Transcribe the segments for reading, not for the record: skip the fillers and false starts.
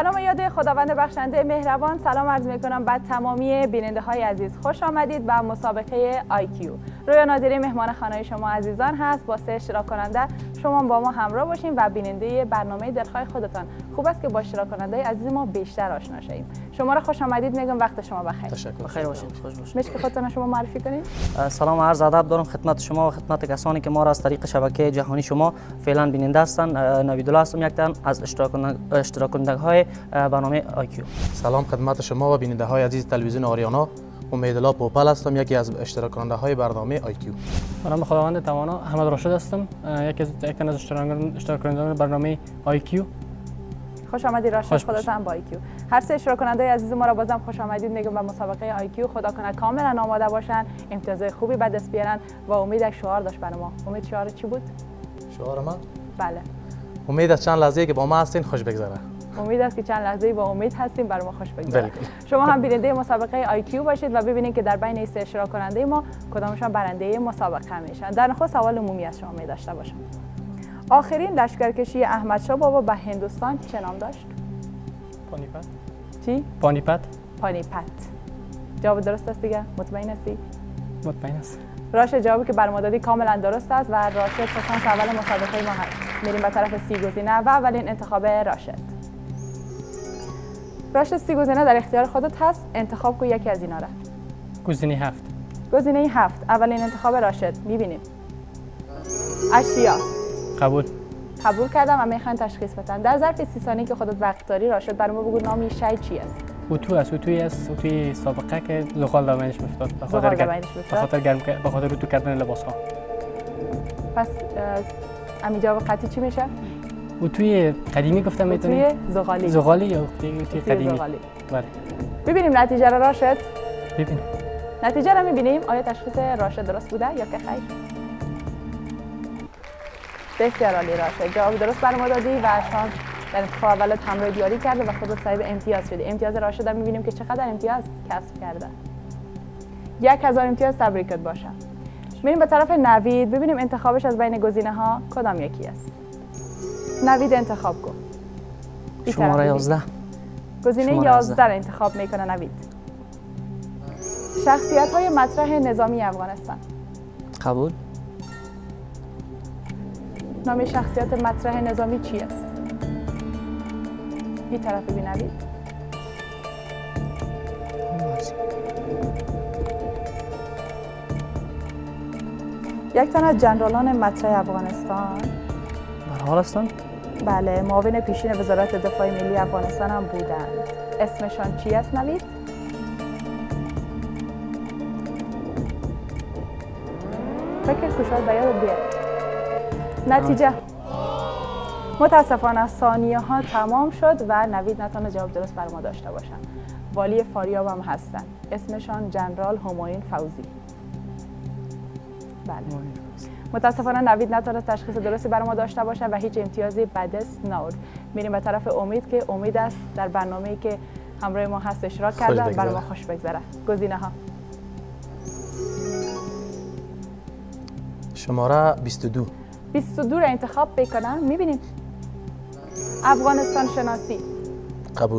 نام یاد خداوند بخشنده مهربان سلام عرض میکنم به تمامی بیننده های عزیز. خوش آمدید به مسابقه IQ. رویا نادری مهمان خانه شما عزیزان هست. با 3 اشتراک کننده شما با ما همراه باشین و بیننده برنامه دلخواه خودتان. خوب است که با اشتراک کننده عزیز ما بیشتر آشنا شویم. شما را خوش آمدید میگم. وقت شما بخیر. تشکر. بخیر باشید. خوش باشید. میشه که خودتان شما معرفی کنید؟ سلام و عرض ادب دارم خدمت شما و خدمت کسانی که ما را از طریق شبکه جهانی شما فعلا بیننده هستند. نویدالله هستم، یک تن از اشتراک کنندگان برنامه IQ. سلام خدمت شما و بیننده های عزیز تلویزیون آریانا. امیدالله پوپل هستم، یکی از اشتراک کننده های برنامه IQ. به نام خداوند توانا احمد راشد هستم، یک تن از اشتراک کنندگان برنامه IQ. خوش آمدید راشد، خودت هم با IQ. هر 3 اشتراک کننده عزیز ما را بازم خوش آمدید میگم به مسابقه IQ. خدا کنه کاملا آماده باشن، امتیازهای خوبی به دست بیارن و امید یک شعار داشت برای ما. امید شعار چی بود؟ شعار من؟ بله. امید از چند لحظه که با ما هستین خوش بگذره. امید است که چند لحظه با امید هستیم برای ما خوش بگذره. شما هم بیننده مسابقه IQ باشید و ببینید که در بین 3 اشتراک کننده ما کدامشان برنده مسابقه میشن. در نخست سوال عمومی از شما می داشته باشم. آخرین لشکرکشی احمدشاه بابا به هندوستان چه نام داشت؟ پانیپت. چی؟ پانیپت. پانیپت. جواب درست است دیگه؟ مطمئن هستی؟ مطمئن است. راشد جوابی که بر ما دادی کاملا درست است و راشد خوششانس اول مسابقه ما هست. میریم به طرف 30 گزینه و اولین انتخاب راشد. راشد 30 گزینه در اختیار خودت هست، انتخاب کن یکی از اینا را. گزینه 7. گزینه 7 اولین انتخاب راشد. میبینیم اشیا. قبول. قبول کردم و میخوان تشخیص بدن. در ظرف 30 ثانیه که خودت وقت داری راشد برام بگو نام این شی چی است؟ اتو است. اتوی سابقه که زغال در بینش میفتاد. به خاطر اتو کردن لباس ها. پس امی جواب قطعی چی میشه؟ اتوی قدیمی گفتم میتونی؟ اتوی زغالی. زغالی یا اتوی قدیمی؟ زغالی. بله. ببینیم نتیجه را راشد. ببینیم. نتیجه را میبینیم. آیا تشخیص راشد درست بوده یا که خیر؟ بسیار عالی راشد، جواب درست بر ما دادی و شانس در انتخاب اولت همراه دیاری کرده و خودت صاحب امتیاز شدی. امتیاز راشد هم میبینیم که چقدر امتیاز کسب کرده. 1000 امتیاز تبریکت باشه. میریم به طرف نوید ببینیم انتخابش از بین گزینه ها کدام یکی است. نوید انتخاب کن. شماره 11. گزینه 11 را انتخاب میکنه نوید. شخصیت های مطرح نظامی افغانستان. قبول. نام شخصیت مطرح نظامی چی است؟ این طرف ببینید. یک تن از جنرالان مطرح افغانستان برحال هستند؟ بله، معاون پیشین وزارت دفاع ملی افغانستان هم بودند. اسمشان چی است نوید؟ فکر کشاد بیاد بیاد. نتیجه متاسفانه ثانیه ها تمام شد و نوید نتونه جواب درست بر ما داشته باشن. والی فاریاب هم هستن. اسمشان جنرال همایون فوزی. بله. متاسفانه نوید نتونه تشخیص درستی بر ما داشته باشه و هیچ امتیازی به دست نآورد. میریم به طرف امید که امید است در برنامه‌ای که همراه ما هست اشتراک کرده بر ما خوش بگذره. گزینه ها. شماره 22. 22 را انتخاب بکنم. میبینیم افغانستان شناسی. قبول.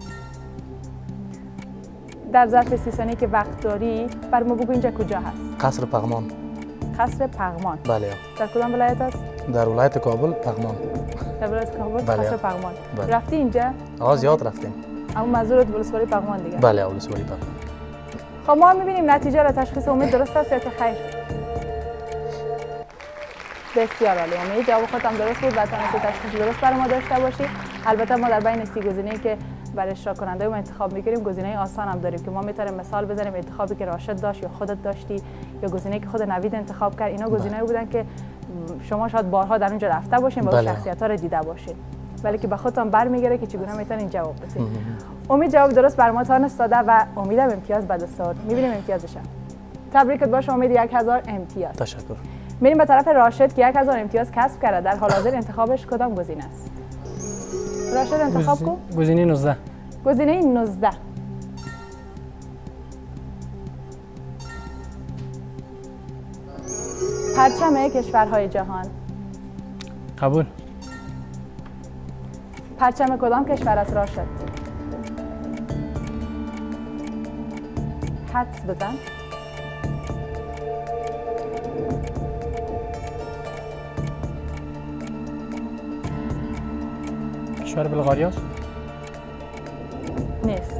در ظرف 30 ثانیه که وقت داری بر ما بگو اینجا کجا هست؟ قصر پغمان. قصر پغمان. بله. در کدام ولایت است؟ در ولایت کابل پغمان. در ولایت کابل. بله. قصر پغمان. بله. رفتی اینجا؟ زیاد رفتیم. اما منظورت ولسوالی پغمان دیگه؟ بله، ولسوالی پغمان. خب ما میبینیم نتیجه را. تشخیص امید درست است یا که خیر؟ بسیار عالی. امید جواب خودت هم درست بود و تونستی تشخیص درست برای ما داشته باشی. البته ما در بین 30 گزینه‌ای که برای اشتراک کننده ما انتخاب می‌کنیم گزینه آسان هم داریم که ما می‌تونیم مثال بزنیم انتخابی که راشد داشت یا خودت داشتی یا گزینه‌ای که خود نوید انتخاب کرد. اینا گزینه‌ای بودن که شما شاید بارها در اونجا رفته باشین و شخصیت‌ها رو دیده باشین، ولی که به خودتون برمیگره که چگونه میتونین جواب بدین. امید جواب درست بر ما تونست داده و امیدم امتیاز به دست آورد. می‌بینیم امتیازش. تبریکت باشه امید، 1000 امتیاز. تشکر. میریم به طرف راشد که 1000 امتیاز کسب کرده. در حال حاضر انتخابش کدام گزینه است؟ راشد انتخاب کن. گزینه 19. گزینه 19. پرچم کشورهای جهان. قبول. پرچم کدام کشور است راشد؟ حدس بزن. کشور بلغاریا است؟ نیست.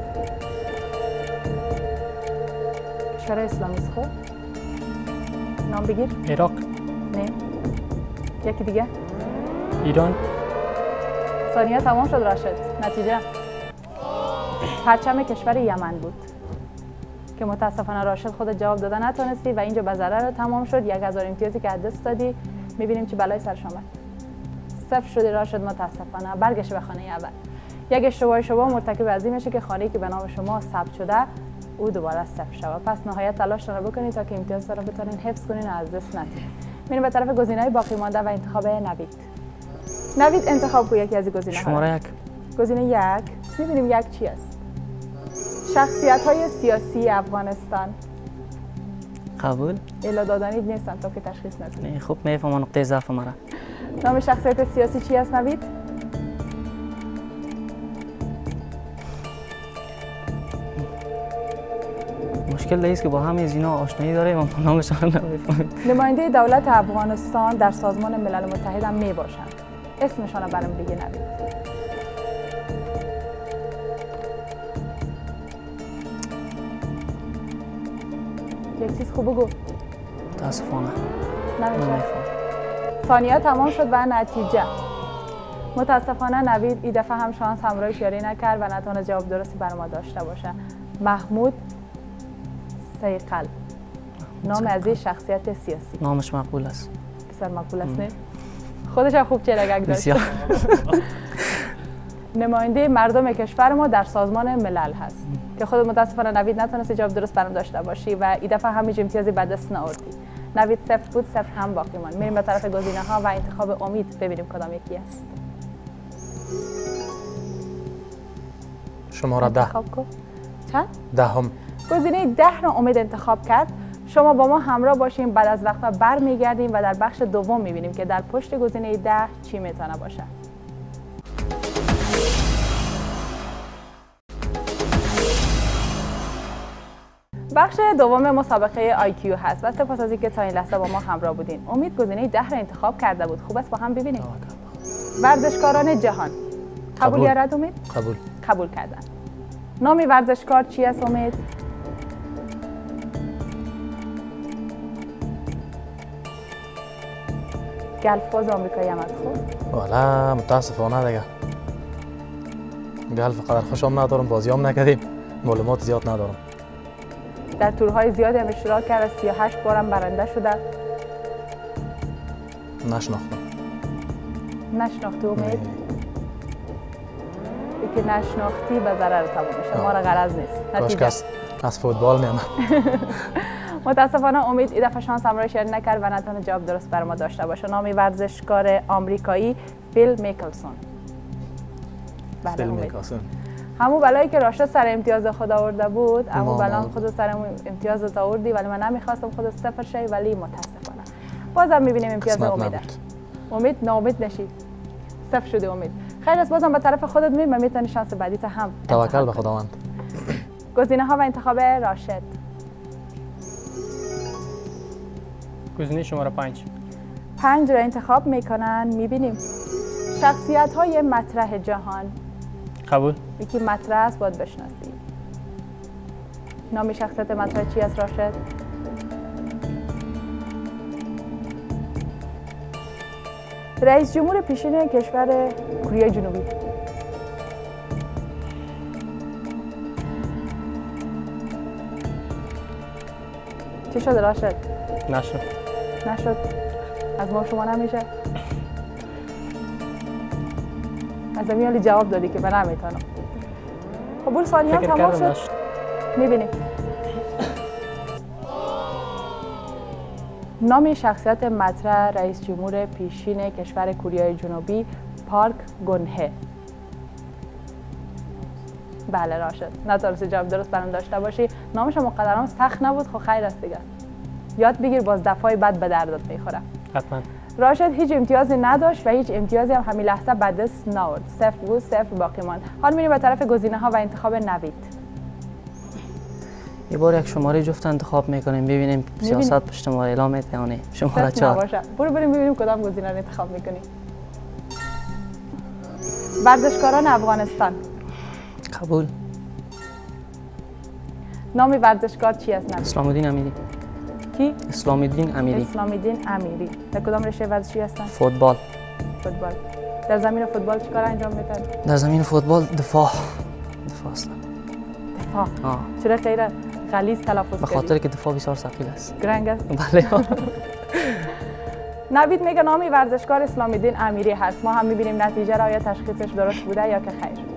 کشور اسلامی است. خب نام بگیر. عراق. نه. یکی دیگه. ایران. ثانیه تمام شد راشد. نتیجه پرچم کشور یمن بود که متاسفانه راشد خود جواب دادن نتونستی و اینجا به ضرر تمام شد. 1000 امتیازی که دست دادی. میبینیم چه بلای سرش آمد. 0 شده راشد متاسفانه. برگشت به خانه اول. یک اشتباه شما مرتکب از این میشه که خانه‌ای که به نام شما ثبت شده او دوباره 0 شود. پس نهایت تلاش رو بکنید تا که امتیاز رو بتونین حفظ کنین و از دست ندید. میریم به طرف گزینه‌های باقی مانده و انتخاب نوید. نوید انتخاب کو یکی از گزینه‌ها. شماره 1. گزینه 1. می‌بینیم 1 چی است؟ شخصیت‌های سیاسی افغانستان. قبول. الا دادنی نیستن تا که تشخیص ندید. نه خوب میفهمم نقطه ضعف مرا. نام شخصیت سیاسی چی است نوید؟ مشکل است که با همه از اینا آشنایی داریم اما نامشان نمیفهمیم. نماینده دولت افغانستان در سازمان ملل متحد هم میباشند. اسمشان رو برام بگی نوید. یک چیز خوب بگو. متاسفانه نمیشه. ثانیه تمام شد و نتیجه. متاسفانه نوید این دفعه هم شانس همراهش یاری نکرد و نتونه جواب درستی برای ما داشته باشه. محمود سیقل نام از این شخصیت سیاسی. نامش مقبول است. بسیار مقبول است نه؟ خودش هم خوب چلگک داشت. نماینده مردم کشور ما در سازمان ملل هست که خود متاسفانه نوید نتونست جواب درست برام داشته باشی و این دفعه همین امتیازی به دست نآوردی. نوید 0 بود 0 هم باقی ماند. میریم به طرف گزینه‌ها و انتخاب امید ببینیم کدام یکی است. شماره 10. انتخاب کو. چند؟ 10. گزینه 10 را امید انتخاب کرد. شما با ما همراه باشیم. بعد از وقفه برمیگردیم و در بخش دوم میبینیم که در پشت گزینه 10 چی میتونه باشه. بخش دوم مسابقه IQ هست و سپاس از اینکه تا این لحظه با ما همراه بودین. امید گزینه 10 را انتخاب کرده بود. خوب است با هم ببینیم. ورزشکاران جهان. قبول یا رد امید؟ قبول. قبول کردن. نام ورزشکار چی است امید؟ گلف‌باز آمریکایی هم از خود؟ والا متاسفانه دیگه. گلف قدر خوشم ندارم، بازیام نکردیم، معلومات زیاد ندارم. در تورهای زیادی هم اشتراک کرد، 38 بارم برنده شده. نشناختم. نشناختی امید؟ که نشناختی به ضرر تمام میشه. ما را غرض نیست. کاش از فوتبال میام. متاسفانه امید این دفعه شانس هم را شیر نکرد و نتونه جواب درست بر ما داشته باشه. نام ورزشکار آمریکایی فیل میکلسون. فیل میکلسون. همون بلایی که راشد سر امتیاز خود آورده بود، همون بلا خود سر امتیاز آوردی ولی من نمیخواستم خود 0 شی ولی متاسفانه. بازم میبینیم امتیاز امیده. امید ناامید نشید. 0 شده امید. خیر است بازم به طرف خودت میریم و میتونی شانس بعدی تا هم. توکل به خداوند. گزینه‌ها و انتخاب راشد. گزینه شماره 5. 5 را انتخاب میکنن. میبینیم شخصیت‌های مطرح جهان. قبول. یکی مطرح است باید بشناسی. نام شخصیت مطرح چی است راشد؟ رئیس جمهور پیشین کشور کره جنوبی. چی شد راشد؟ نشد. از ما شما نمیشه. از امیالی جواب دادی که من نمیتونم. خب بول ثانیه هم تمام شد. میبینی نام شخصیت مطرح رئیس جمهور پیشین کشور کره جنوبی پارک گنهه. بله راشد. نتونستی جواب درست برام داشته باشی. نامش مقدرام سخت نبود. خب خیر است دیگه. یاد بگیر باز دفعه بعد به دردت میخوره. حتما. راشد هیچ امتیازی نداشت و هیچ امتیازی هم همین لحظه به دست نآورد. 0 بود، 0 باقی ماند. حال میریم به طرف گزینه‌ها و انتخاب نوید. یه بار یک شماره جفت انتخاب میکنیم ببینیم سیاست پشت ما اعلام میتونه. شماره 4. برو بریم ببینیم کدام گزینه رو انتخاب میکنی. ورزشکاران افغانستان. قبول. نام ورزشکار چی است نوید؟ اسلام الدین امیری. کی؟ اسلام الدین امیری. اسلام الدین امیری. در کدام رشته ورزشی هستن؟ فوتبال. فوتبال. در زمین فوتبال چیکار انجام میدن؟ در زمین فوتبال دفاع است. دفاع. چرا غیر غلیظ تلفظ کردی؟ به خاطر که دفاع بسیار ثقیل است. گرنگ است. بله. نوید میگه نام ورزشکار اسلام الدین امیری هست. ما هم میبینیم نتیجه را، یا تشخیصش درست بوده یا که خیر.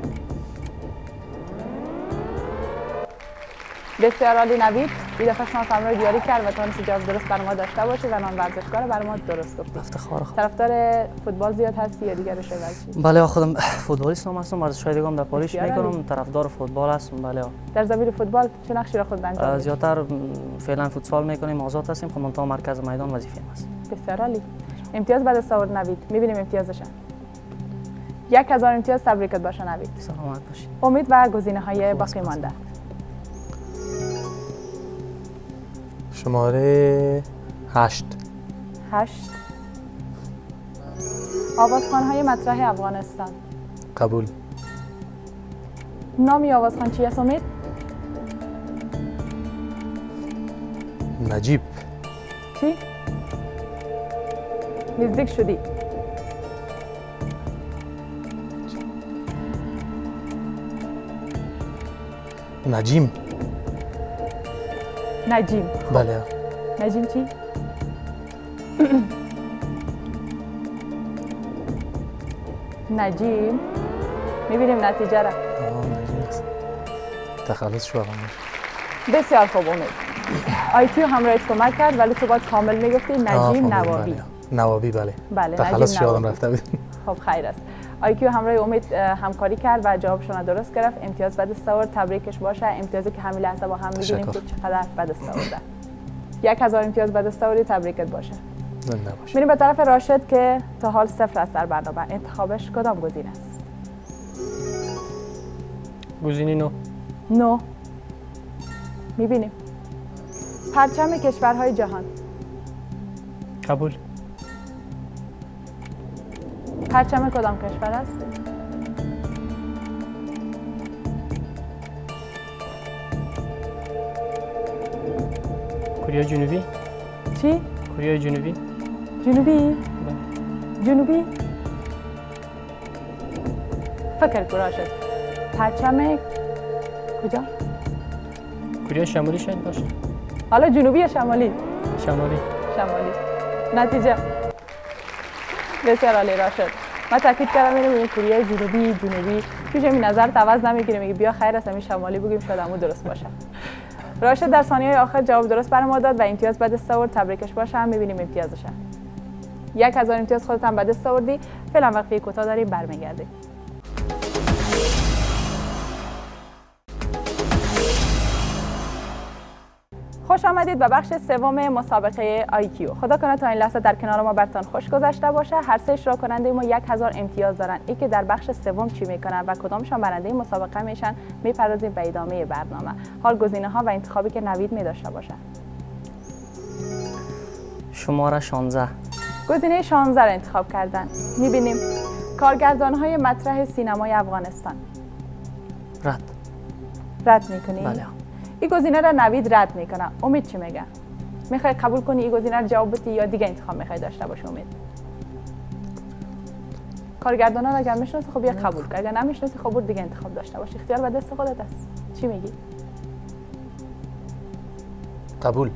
بسیار عالی نوید. این دفعه شما تمرین دیاری کرد و تونستی جواب درست بر ما داشته باشی و نام ورزشکار بر ما درست گفتی. افتخار خود. طرفدار فوتبال زیاد هستی یا دیگر رشته ورزشی؟ بله خودم فوتبالیست هستم. ورزش‌های دیگه هم در پاریس میکنم. طرفدار فوتبال هستم. بله. در زمین فوتبال چه نقشی را خود انجام میدید؟ زیادتر فعلا فوتسال میکنیم. آزاد هستیم. خب منتها مرکز میدان وظیفه است. بسیار عالی. امتیاز به دست آورد نوید. میبینیم امتیازش. 1000 امتیاز تبریکت باشه نوید. سلامت باشید. امید و گزینه‌های باقی مانده. شماره 8. آوازخوان‌های مطرح افغانستان. قبول. نامی آوازخوان چی است امید؟ نجیب. چی؟ نزدیک شدی. نجیم. بله. نجیم چی؟ نجیم. میبینیم نتیجه را. نجیم است. تخلص شو بسیار خوب امید. آیکیو همراهت کمک کرد ولی تو باید کامل میگفتی نجیم نوابی. نوابی بله. تخلص شو آدم رفته بود. خب خیر است. آیکیو همراه امید همکاری کرد و جوابشون درست گرفت. امتیاز به دست آورد. تبریکش باشه. امتیازی که همین لحظه با هم می‌بینیم که چقدر به دست آورده. 1000 امتیاز به دست آوردی. تبریکت باشه. زنده باشه. میریم به طرف راشد که تا حال 0 است در برنامه. انتخابش کدام گزینه است؟ گزینه 9. می‌بینیم. پرچم کشورهای جهان. قبول. پرچم کدام کشور است؟ کره جنوبی. چی؟ کره جنوبی. جنوبی؟ جنوبی؟ فکر کرا شد. پرچم کجا؟ کره شمالی شاید باشه. حالا جنوبی یا شمالی؟ شمالی. نتیجه. بسیار عالی راشد. من تاکید کردم اینو کره جنوبی توش این نظر عوض نمیگیره، میگه بیا خیر است همین شمالی بگیم شاید همون درست باشه. راشد در ثانیه‌های آخر جواب درست برام داد و امتیاز به دست آورد. تبریکش باشه. هم می‌بینیم امتیازش. 1000 امتیاز خودت هم به دست آوردی. فعلا وقفه کوتاه داریم برمیگردیم. خوش آمدید به بخش سوم مسابقه آیکیو. خدا کنه تا این لحظه در کنار ما برتان خوش گذشته باشه. هر سه اشتراک کننده ما 1000 امتیاز دارن. این که در بخش سوم چی میکنن و کدامشان برنده این مسابقه میشن میپردازیم به ادامه برنامه. حال گزینه ها و انتخابی که نوید می داشته باشه. شماره 16. گزینه 16 را انتخاب کردن. میبینیم کارگردان های مطرح سینمای افغانستان. رد میکنی؟ بله. این گزینه را نوید رد میکنه. امید چی میگه؟ میخوای قبول کنی این گزینه رو جواب بدی یا دیگه انتخاب میخوای داشته باشی امید؟ کارگردانا اگر میشناسی خب یا قبول کن، اگر نمیشناسی خب دیگه انتخاب داشته باش. اختیار به دست خودت است. چی میگی؟ قبول.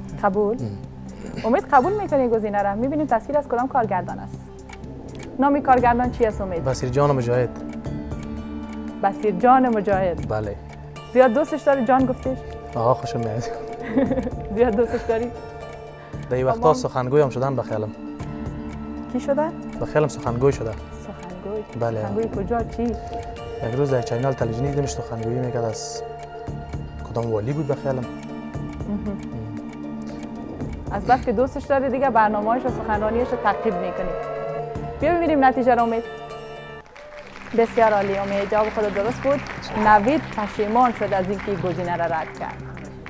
امید قبول میکنی گزینه را. میبینیم تصویر از کدام کارگردان است. نام کارگردان چی است امید؟ بصیرجان مجاهد. بصیرجان مجاهد. بله. زیاد دوستش داری جان گفتیش؟ آها خوشم میاد. زیاد دوستش داری؟ در این وقتا سخنگوی هم شدن بخیالم. کی شدن؟ بخیالم سخنگوی شده. سخنگوی؟ بله. سخنگوی کجا چی؟ یک روز در چینل تلویزیونی دیدمش سخنگویی میکرد از کدام والی بود بخیالم. از بس که دوستش داره دیگه برنامه‌اش و سخنرانیش رو تعقیب میکنی. بیا ببینیم نتیجه رو. امید بسیار عالی. امید جواب خود درست بود. نوید پشیمان شد از اینکه گزینه را رد کرد.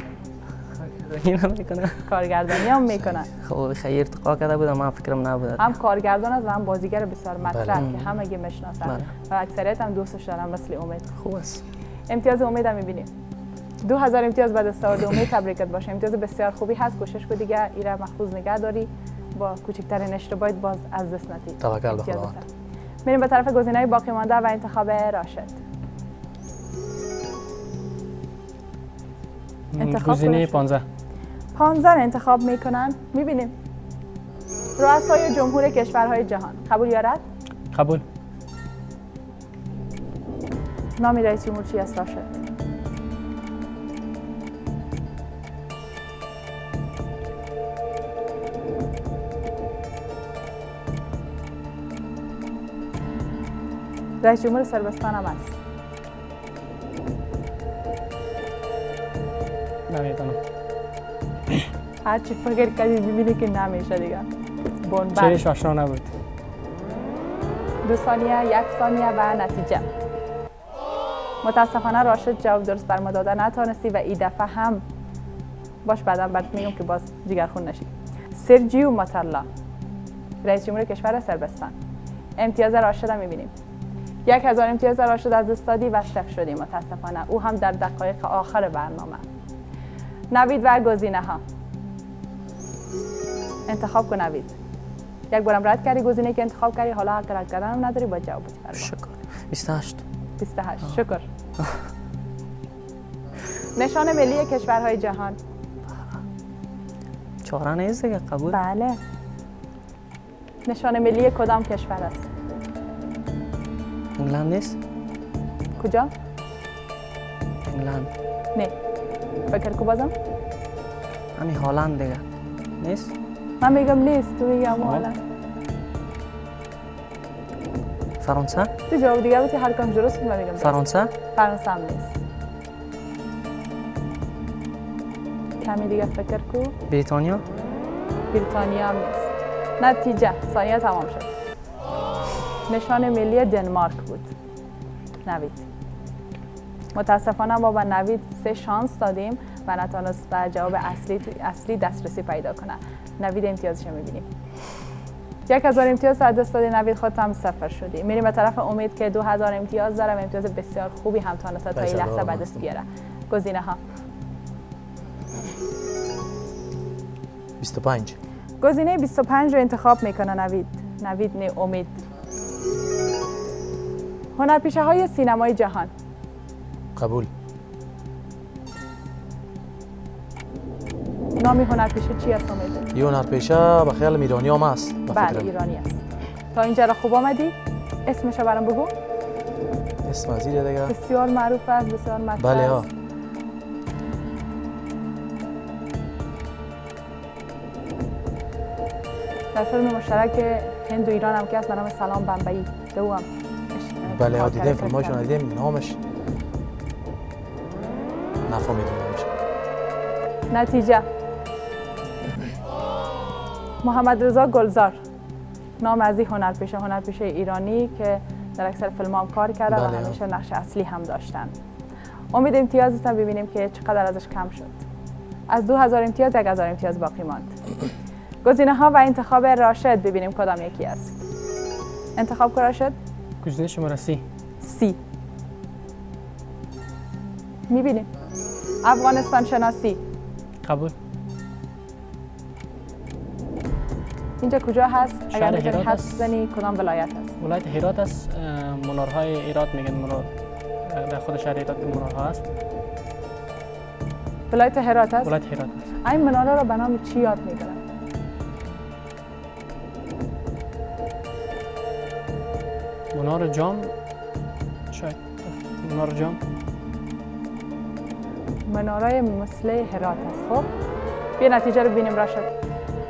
کارگردانی هم میکنه. خب خیر ارتقا کرده بودم، من فکرم نبود. هم کارگردان است و هم بازیگر بسیار مطرح که همگی میشناسن و اکثریت هم دوستش دارن مثل امید. خوب است. امتیاز امید هم میبینیم. 2000 امتیاز به دستاورد امید. تبریکت باشه. امتیاز بسیار خوبی هست. کوشش کن دیگه ایره محفوظ نگه داری. با کوچکترین اشتباهی باز از دست ندی. توکل به خداوند. میریم به طرف گزینه‌های باقی مانده و انتخاب راشد. گزینه 15 انتخاب میکنن. میبینیم رؤسای جمهور کشورهای جهان. قبول یا رد؟ قبول. نام رئیس جمهور چی است راشد؟ رئیس جمهور صربستان هم است. نمیدونم. هرچی فکر کردی ببینی که نمیشه دیگه. چرش آشنا نبود. 2 ثانیه، 1 ثانیه و نتیجه. متاسفانه راشد جواب درست بر ما دادن نتونستی و این دفعه هم باش بعدا برات میگم که باز جگرخون نشی. سرجیو ماتالا رئیس جمهور کشور صربستان. امتیاز راشد هم میبینیم. 1000 امتیاز راشد از دست دادی و صفر شدی متاسفانه. او هم در دقایق آخر برنامه. نوید و گزینه ها. انتخاب کن نوید. یک بارم رد کردی گزینه که انتخاب کردی، حالا حق رد کردن هم نداری، با جواب بدی. شکر. 28. شکر. نشان ملی کشورهای جهان. 4 نیست دیگه. قبول. بله. نشان ملی کدام کشور است؟ انگلند نیست؟ کجا؟ انگلند. نه. فکر کو بازم؟ همین هالند دیگه. نیست؟ من میگم نیست، تو میگم هالند. فرانسه؟ تو جواب دیگه بودی، هر کام درست بود. من میگم فرانسه؟ فرانسه هم نیست. کمی دیگه فکر کو. بریتانیا؟ بریتانیا هم نیست. نتیجه ثانیه تمام شد. نشان ملی دنمارک بود. نوید. متاسفانه ما با نوید 3 شانس دادیم و نتونست به جواب اصلی دسترسی پیدا کنه. نوید امتیازش رو میبینیم. 1000 امتیاز از دست دادی نوید، خودت هم 0 شدی. میریم به طرف امید که 2000 امتیاز داره و امتیاز بسیار خوبی هم تونسته تا این لحظه به دست بیاره. گزینه ها. 25. گزینه 25 رو انتخاب میکنه نوید. نوید نه امید. هنرپیشه های سینمای جهان. قبول. نامی هنرپیشه چی است امید؟ این هنرپیشه به خیال ایرانی هم است. بله ایرانی است. تا اینجا را خوب آمدی؟ اسمش برام بگو. اسم عزیزه دیگه. بسیار معروف است، بسیار مطرح است. بله ها. در فیلم مشترک هند و ایران هم که است به نام سلام بمبئی دو هم. بله ها دیدیم فیلماشون دیدیم، نامش نفهمیدم نامش. نتیجه محمد رضا گلزار. نام از این هنرپیشه ایرانی که در اکثر فیلم هم کار کرده و همیشه نقش اصلی هم داشتن. امید امتیازت هم ببینیم که چقدر ازش کم شد. از 2000 امتیاز 1000 امتیاز باقی ماند. گزینه ها و انتخاب راشد ببینیم کدام یکی است. انتخاب کن راشد. گزینه شماره 30. میبینیم افغانستان شناسی. قبول. اینجا کجا هست؟ اگر میتونی حدس بزنی کدام ولایت هست؟ ولایت هرات است. منارهای هرات میگن، منار در خود شهر هرات که منارها هست. ولایت هرات است؟ ولایت هرات است. این مناره را به نام چی یاد میکنن؟ منار جام شاید. منار جام. مناره مثل هرات است. خب بیا نتیجه رو ببینیم راشد.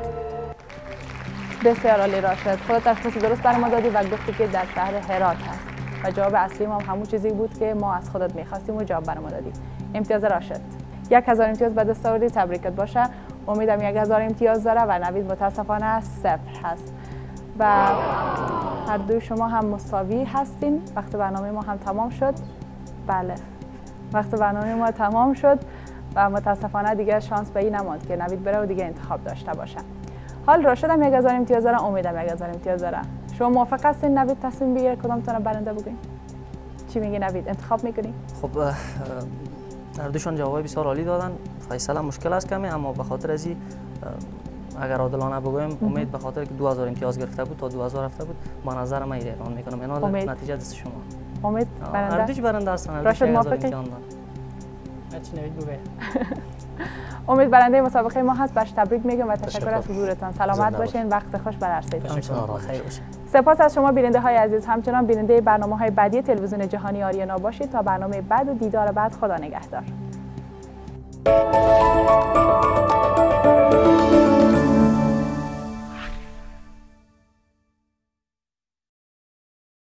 بسیار عالی راشد، خودت تشخیص درست برای ما دادی و گفتی که در شهر هرات هست و جواب اصلی ما هم همون چیزی بود که ما از خودت میخواستیم و جواب برای ما دادی. امتیاز راشد 1000 امتیاز به دست آوردی. تبریکت باشه. امیدم 1000 امتیاز داره و نوید متاسفانه 0 هست و هر دوی شما هم مساوی هستین. وقت برنامه ما هم تمام شد. بله وقت برنامه ما تمام شد و متاسفانه دیگه شانس به این نماند که نوید بره و دیگه انتخاب داشته باشه. حال راشد هم 1000 امتیاز داره، امیدم 1000 امتیاز داره. شما موافق هستین نوید تصمیم بگیره کدامتون برنده بگین؟ چی میگی نوید؟ انتخاب میکنی؟ خب هر دوشان جواب بسیار عالی دادن. فیصله مشکل است کمی، اما به خاطر ازی اگر عادلانه بگویم امید به خاطر که 2000 امتیاز گرفته بود تا 2000 رفته بود، با نظر من اعلان میکنم اینا نتیجه دست شما. امید برنده. هر دوش برنده هستن. راشد موافقی؟ چی نوید بگه؟ امید برنده مسابقه ما هست. باش تبریک میگم و تشکر از حضورتان. سلامت باشین. وقت خوش بر عرصه‌تان. خیر باشین. سپاس از شما بیننده های عزیز. همچنان بیننده برنامه‌های بعدی تلویزیون جهانی آریانا باشید. تا برنامه بعد و دیدار بعد، خدا نگهدار.